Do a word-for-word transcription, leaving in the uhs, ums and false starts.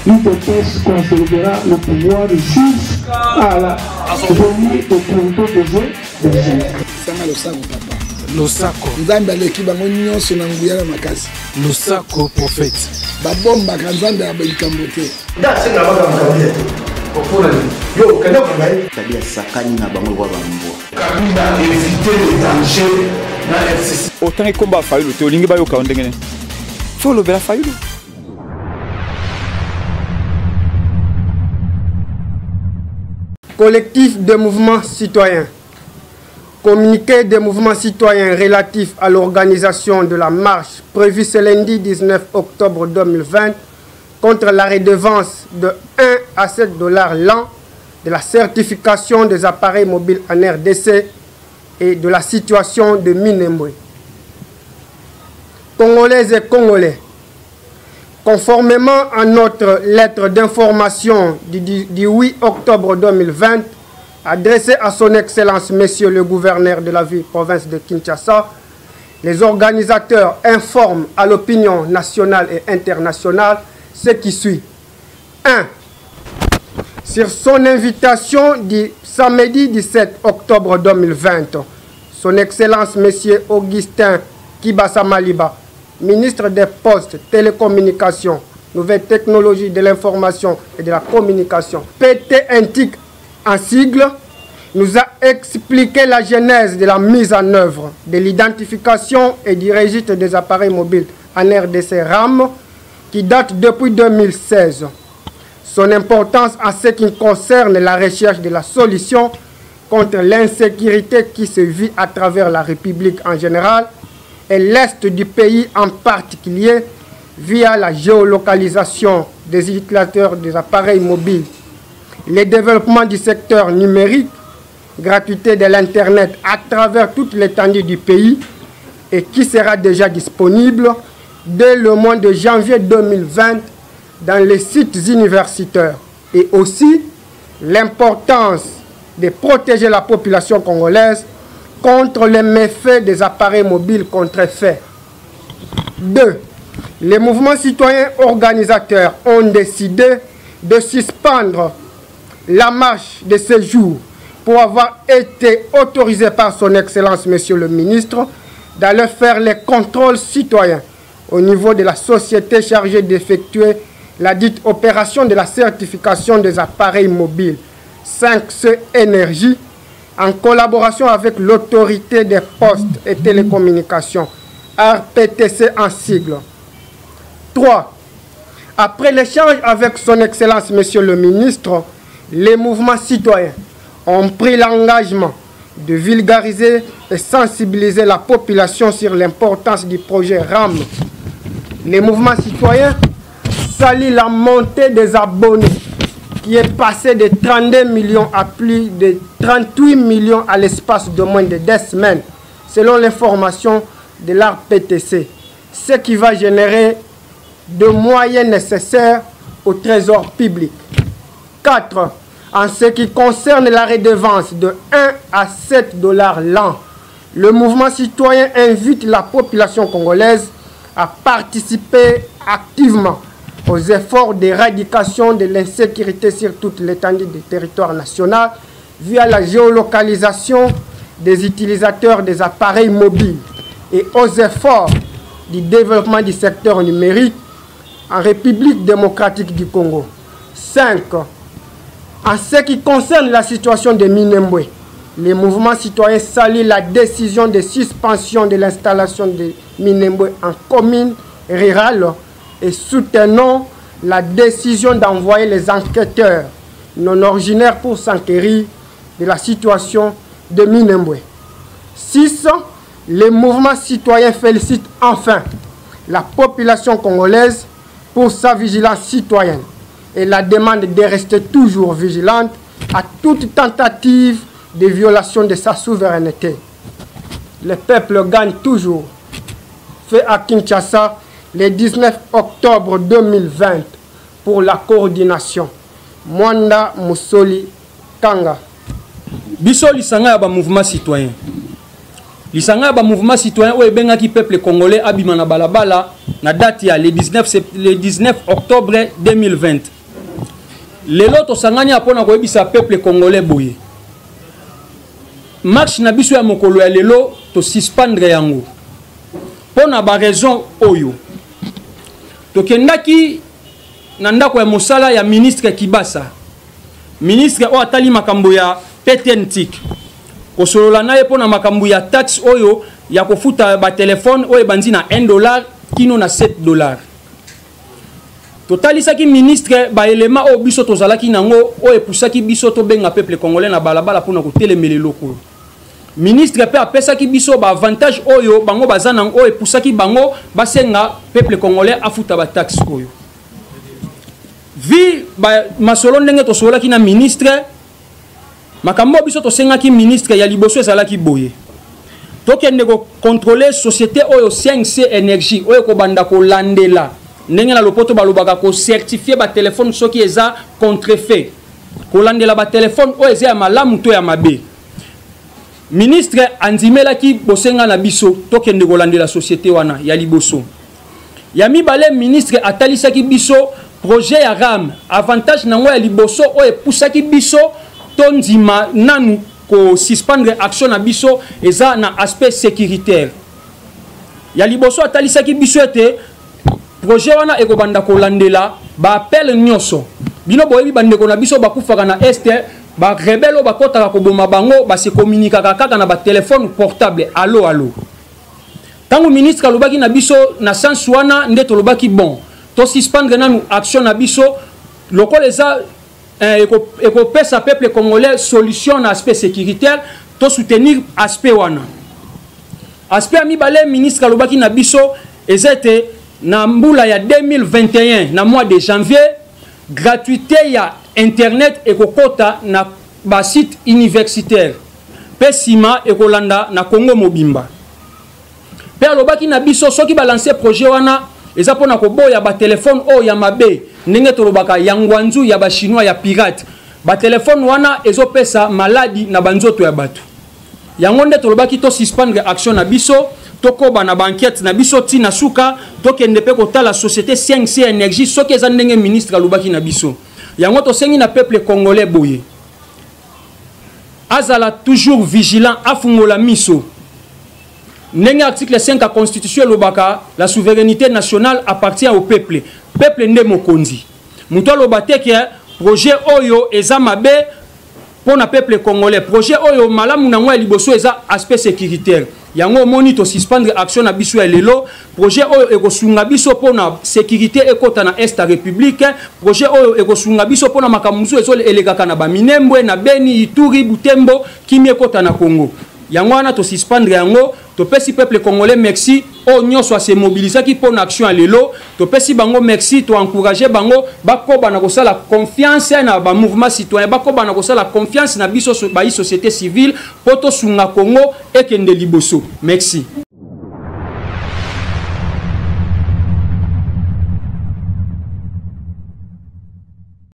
l'U D P S consolidera le pouvoir jusqu'à la venue au contrôle des jeux. Losako. Nzambe aleki bango nyonso na nguya na makasi. Losako prophète. Babomba kanzambe abelikambo te. Da senga baka mkambi. Kokona ni. Yo kana kangai. Tabia sakani na bango kwa bambo. Kabila éviter les dangers na F C C. Autant que combat faillu te olingi ba yo ka ondengene. Faut le bela faillu. Collectif de mouvements citoyens. Communiqué des mouvements citoyens relatifs à l'organisation de la marche prévue ce lundi dix-neuf octobre deux mille vingt contre la redevance de un à sept dollars l'an de la certification des appareils mobiles en R D C et de la situation de Minembwe. Congolaises et Congolais, conformément à notre lettre d'information du, du huit octobre deux mille vingt, adressée à son Excellence, Monsieur le gouverneur de la ville-province de Kinshasa, les organisateurs informent à l'opinion nationale et internationale ce qui suit. un. Sur son invitation du samedi dix-sept octobre deux mille vingt, son Excellence, Monsieur Augustin Kibasa Maliba, ministre des Postes, Télécommunications, Nouvelles Technologies de l'Information et de la Communication, P T N T I C en sigle, nous a expliqué la genèse de la mise en œuvre de l'identification et du registre des appareils mobiles en R D C RAM qui date depuis deux mille seize. Son importance en ce qui concerne la recherche de la solution contre l'insécurité qui se vit à travers la République en général et l'Est du pays en particulier via la géolocalisation des utilisateurs des appareils mobiles, le développement du secteur numérique, gratuité de l'Internet à travers toute l'étendue du pays et qui sera déjà disponible dès le mois de janvier deux mille vingt dans les sites universitaires. Et aussi l'importance de protéger la population congolaise contre les méfaits des appareils mobiles contrefaits. deux. Les mouvements citoyens organisateurs ont décidé de suspendre la marche de ce jour pour avoir été autorisé par son Excellence, Monsieur le Ministre, d'aller faire les contrôles citoyens au niveau de la société chargée d'effectuer la dite opération de la certification des appareils mobiles cinq C Énergie en collaboration avec l'autorité des postes et télécommunications, R P T C en sigle. trois. Après l'échange avec son Excellence, Monsieur le Ministre, les mouvements citoyens ont pris l'engagement de vulgariser et sensibiliser la population sur l'importance du projet RAM. Les mouvements citoyens saluent la montée des abonnés qui est passé de trente-deux millions à plus de trente-huit millions à l'espace de moins de deux semaines, selon l'information de l'R P T C, ce qui va générer de moyens nécessaires au trésor public. quatre. En ce qui concerne la redevance de un à sept dollars l'an, le mouvement citoyen invite la population congolaise à participer activement aux efforts d'éradication de l'insécurité sur toute l'étendue du territoire national via la géolocalisation des utilisateurs des appareils mobiles et aux efforts du développement du secteur numérique en République démocratique du Congo. cinq. En ce qui concerne la situation de Minembwe, les mouvements citoyens saluent la décision de suspension de l'installation de Minembwe en commune rurale et soutenons la décision d'envoyer les enquêteurs non originaires pour s'enquérir de la situation de Minembwe. six. Les mouvements citoyens félicitent enfin la population congolaise pour sa vigilance citoyenne et la demande de rester toujours vigilante à toute tentative de violation de sa souveraineté. Le peuple gagne toujours. Fait à Kinshasa le dix-neuf octobre deux mille vingt pour la coordination. Mwanda Musoli Kanga. Bisoli Sanga ba mouvement citoyen. lisanga ba mouvement citoyen o ebenga ki peuple congolais abima na balabala na date ya le dix-neuf octobre deux mille vingt. Lelo to sangani apona ko ebisa peuple congolais boye. Marche na biso ya mokolo ya lelo to suspendre yango. Pona ba raison oyo. To kendaki na ndako ya mosala ya ministre Kibasa. Ministre o atali makambo ya P T N T I C. Kosolola na ye pona makambo ya taxe oyo ya kofuta ba telefone oyo bandi na un dollar kino na sept dollars. Totalisa ki ministre ba elema o biso tozalaki nango o epusaki biso to benga peuple congolais na balabala pona kotelemele loko. Ministre pe apesa ki biso ba avantage oyo bango bazana o epusaki bango basenga peuple congolais afuta ba taxe oyo. Vi ba masolo ndenge tosolaki na ministre makambo biso to senga ki ministre ya liboso ezalaki boye. Tokende ko contrôler société oyo cinq C énergie oyo ko banda ko landela. Ndenge na lopoto balobaka ko certifier ba téléphone soki eza contrefait. Ko landela ba téléphone oyo eza ya malamu to ya mabe. Ministre andimela ki bosenga na biso tokende ko landela société wana ya liboso. Ya mibale ministre atalisa ki biso projet ya RAM avantage nango ya liboso oyo pusaki biso tondima nanu ko suspendre action na biso eza na aspect sécuritaire. Ya liboso atalisaki biso ete projet wana ekobanda kolandela ba appel nyoso. Bino boyebi bandeko na biso bakufaka na este ba rebelo bakotaka koboma bango ba se communiquer kaka na ba téléphone portable allo allo. Tango ministre alobaki na biso na sens wana nde tolobaki bon to suspendre nanu action na biso lokola eza et qu'on pèse à peuple congolais solution à aspect sécuritaire, to soutenir aspect wana. Aspect ami balé ministre Kalobaki na biso, ezete na mbula ya deux mille vingt et un na mois de janvier, gratuité ya internet et kokota na ba site universitaire. Pesima et kolanda na Congo Mobimba. Père Lobaki na biso soki ba lancer projet wana eza pona ko boya ba téléphone o ya mabe ndenge tolobaka yangwanzu ya ba chinois ya pirate ba téléphone wana ezopesa maladi na banzoto ya bato yango nde tolobaki to suspendre action na biso tokoba na banquette na biso ti na suka tokende pe kotala société cinq C énergie soki eza ndenge ministre alobaki na biso yango to sengi na peuple congolais boye azala toujours vigilant afungola miso. Nenga article cinq de la Constitution lobaka la souveraineté nationale appartient au peuple. Peuple nde mokonzi. Muto lobate ke projet oyo eza mabe pour na peuple congolais. Projet oyo malamu na ngwa liboso eza aspect sécuritaire. Yango moni to suspendre action na biso ya lelo. Projet oyo ekosunga biso pour na sécurité ekota na est république. Projet oyo ekosunga biso pour na makamuzu ezole elegaka na ba Minembwe na Beni Ituri Butembo kimi ekota na Congo. Yango wana to suspendre yango to pesi peuple congolais merci o nyoso se mobiliser ki pour action à lelo to pesi bango merci to encourager bango bakoba na kosala confiance na ba mouvement citoyen bakoba na kosala confiance na biso ba société civile poto sunga Congo ekende liboso merci.